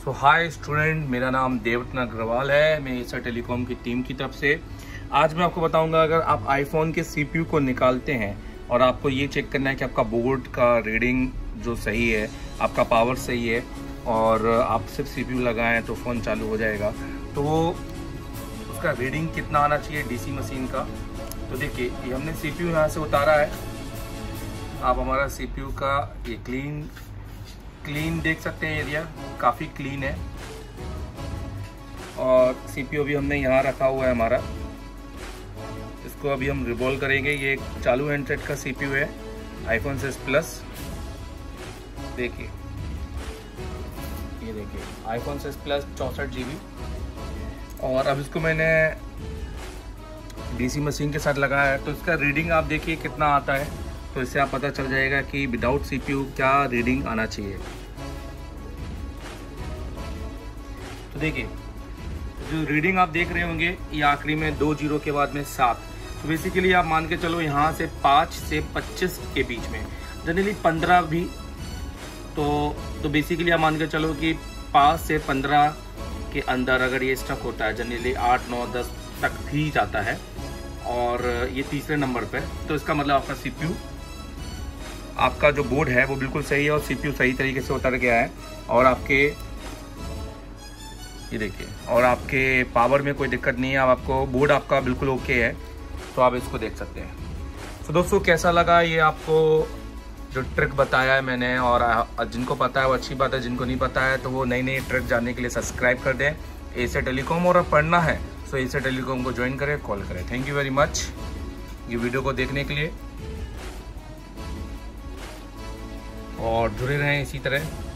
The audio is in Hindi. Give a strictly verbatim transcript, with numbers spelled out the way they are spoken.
सो हाय स्टूडेंट, मेरा नाम देवरत्न अग्रवाल है। मैं एसर टेलीकॉम की टीम की तरफ से आज मैं आपको बताऊंगा, अगर आप आईफोन के सीपीयू को निकालते हैं और आपको ये चेक करना है कि आपका बोर्ड का रीडिंग जो सही है, आपका पावर सही है और आप सिर्फ सीपीयू लगाएं तो फ़ोन चालू हो जाएगा, तो वो उसका रीडिंग कितना आना चाहिए डीसी मशीन का। तो देखिए, ये हमने सीपीयू यहाँ से उतारा है। आप हमारा सीपीयू का ये क्लीन क्लीन देख सकते हैं, एरिया काफ़ी क्लीन है और सीपीयू भी हमने यहाँ रखा हुआ है हमारा। इसको अभी हम रिवॉल्व करेंगे। ये एक चालू हैंडसेट का सीपीयू है, आईफोन सिक्स प्लस। देखिए, ये देखिए आईफोन सिक्स प्लस चौंसठ जी बी। और अब इसको मैंने डीसी मशीन के साथ लगाया है, तो इसका रीडिंग आप देखिए कितना आता है। तो इससे आप पता चल जाएगा कि विदाउट सीपीयू क्या रीडिंग आना चाहिए। तो देखिए, जो रीडिंग आप देख रहे होंगे, ये आखिरी में दो जीरो के बाद में सात। तो बेसिकली आप मान के चलो यहाँ से पाँच से पच्चीस के बीच में, जनरली पंद्रह भी, तो तो बेसिकली आप मान के चलो कि पाँच से पंद्रह के अंदर अगर ये स्टक होता है, जनरली आठ नौ दस तक भी जाता है और ये तीसरे नंबर पे, तो इसका मतलब आपका सीपीयू, आपका जो बोर्ड है वो बिल्कुल सही है और सीपीयू सही तरीके से उतर गया है। और आपके ये देखिए, और आपके पावर में कोई दिक्कत नहीं है। अब आपको बोर्ड आपका बिल्कुल ओके है, तो आप इसको देख सकते हैं। तो दोस्तों, कैसा लगा ये आपको जो ट्रिक बताया है मैंने, और जिनको पता है वो अच्छी बात है, जिनको नहीं पता है तो वो नई नई ट्रिक जानने के लिए सब्सक्राइब कर दें एसर टेलीकॉम। और अब पढ़ना है तो एसर टेलीकॉम को ज्वाइन करें, कॉल करें। थैंक यू वेरी मच ये वीडियो को देखने के लिए, और जुड़े रहें इसी तरह।